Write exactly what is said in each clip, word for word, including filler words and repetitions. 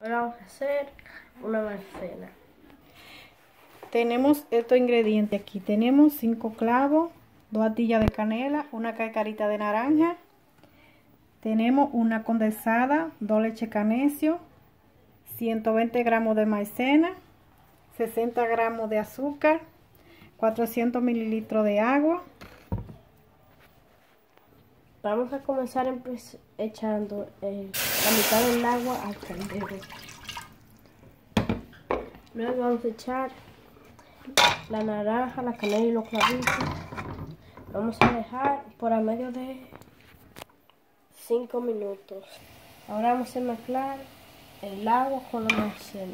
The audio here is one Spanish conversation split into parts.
Ahora vamos a hacer una maicena. Tenemos estos ingredientes aquí. Tenemos cinco clavos, dos atillas de canela, una cascarita de naranja. Tenemos una condensada, dos leche canecio, ciento veinte gramos de maicena, sesenta gramos de azúcar, cuatrocientos mililitros de agua. Vamos a comenzar echando el, la mitad del agua al caldero. Luego vamos a echar la naranja, la canela y los clavitos. Vamos a dejar por a medio de cinco minutos. Ahora vamos a mezclar el agua con la maicena.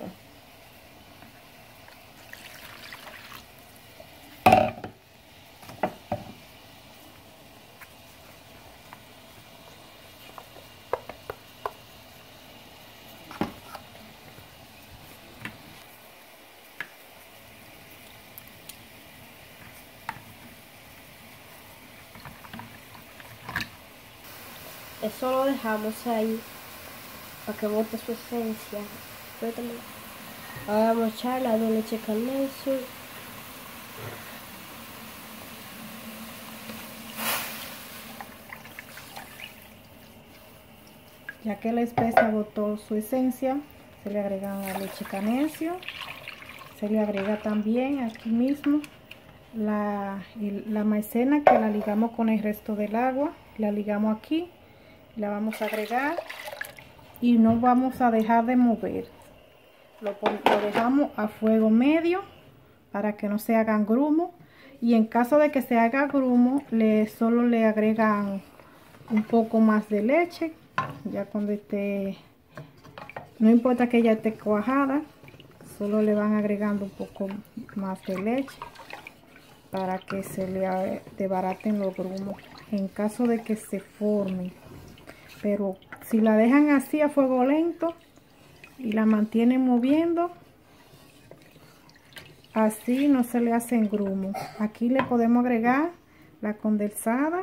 Eso lo dejamos ahí para que bote su esencia. Ahora vamos a echar la de leche canecio. Ya que la espesa botó su esencia, se le agrega la leche canecio. Se le agrega también aquí mismo la, la maicena, que la ligamos con el resto del agua. La ligamos aquí, la vamos a agregar y no vamos a dejar de mover. Lo, lo dejamos a fuego medio para que no se hagan grumos, y en caso de que se haga grumo, le, solo le agregan un poco más de leche. Ya cuando esté, no importa que ya esté cuajada, solo le van agregando un poco más de leche para que se le desbaraten los grumos en caso de que se formen. Pero si la dejan así a fuego lento y la mantienen moviendo, así no se le hacen grumos. Aquí le podemos agregar la condensada,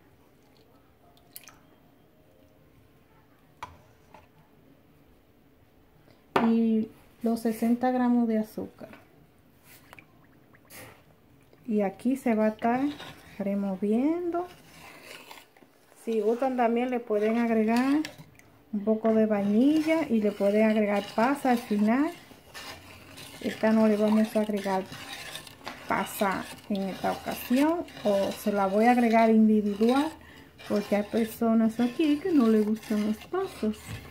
y los sesenta gramos de azúcar. Y aquí se va a estar removiendo. Si gustan, también le pueden agregar un poco de vainilla y le pueden agregar pasa al final. Esta no le vamos a agregar pasa en esta ocasión, o se la voy a agregar individual porque hay personas aquí que no le gustan las pasas.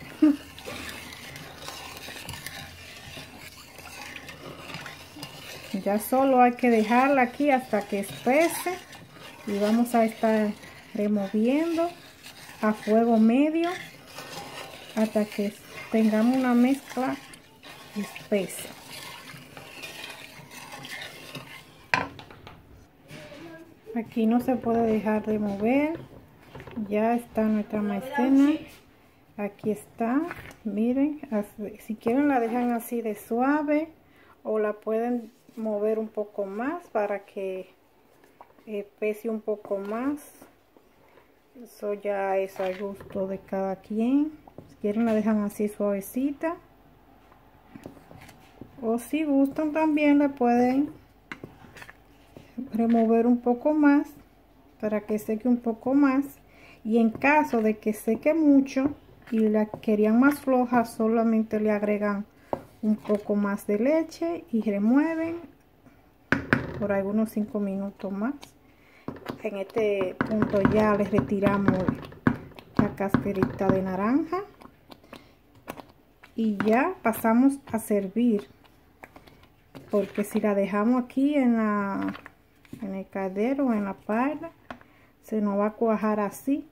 Ya solo hay que dejarla aquí hasta que espese, y vamos a estar removiendo a fuego medio hasta que tengamos una mezcla espesa. Aquí no se puede dejar de mover. Ya está nuestra maicena. Aquí está, miren, así, si quieren la dejan así de suave, o la pueden mover un poco más para que eh, pese un poco más. Eso ya es al gusto de cada quien. Si quieren la dejan así suavecita, o si gustan también le pueden remover un poco más para que seque un poco más. Y en caso de que seque mucho y la querían más floja, solamente le agregan un poco más de leche y remueven por algunos cinco minutos más. En este punto ya les retiramos la cascarita de naranja y ya pasamos a servir, porque si la dejamos aquí en la en el caldero o en la paila, se nos va a cuajar así.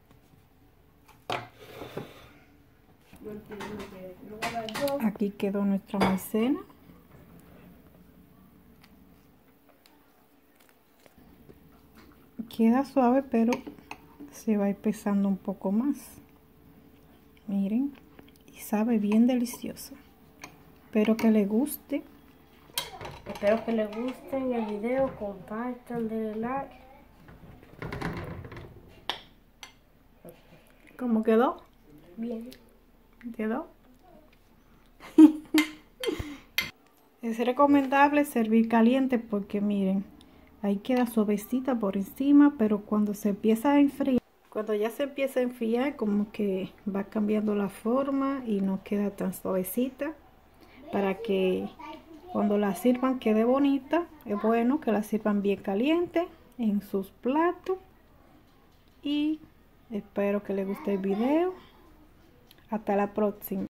Aquí quedó nuestra maicena. Queda suave, pero se va a ir pesando un poco más. Miren, y sabe bien delicioso. Espero que les guste. Espero que les guste el video, compartan, denle like. ¿Cómo quedó? Bien. ¿Quedó? Es recomendable servir caliente porque miren, ahí queda suavecita por encima, pero cuando se empieza a enfriar, cuando ya se empieza a enfriar, como que va cambiando la forma y no queda tan suavecita. Para que cuando la sirvan quede bonita, es bueno que la sirvan bien caliente en sus platos. Y espero que les guste el video. Hasta la próxima.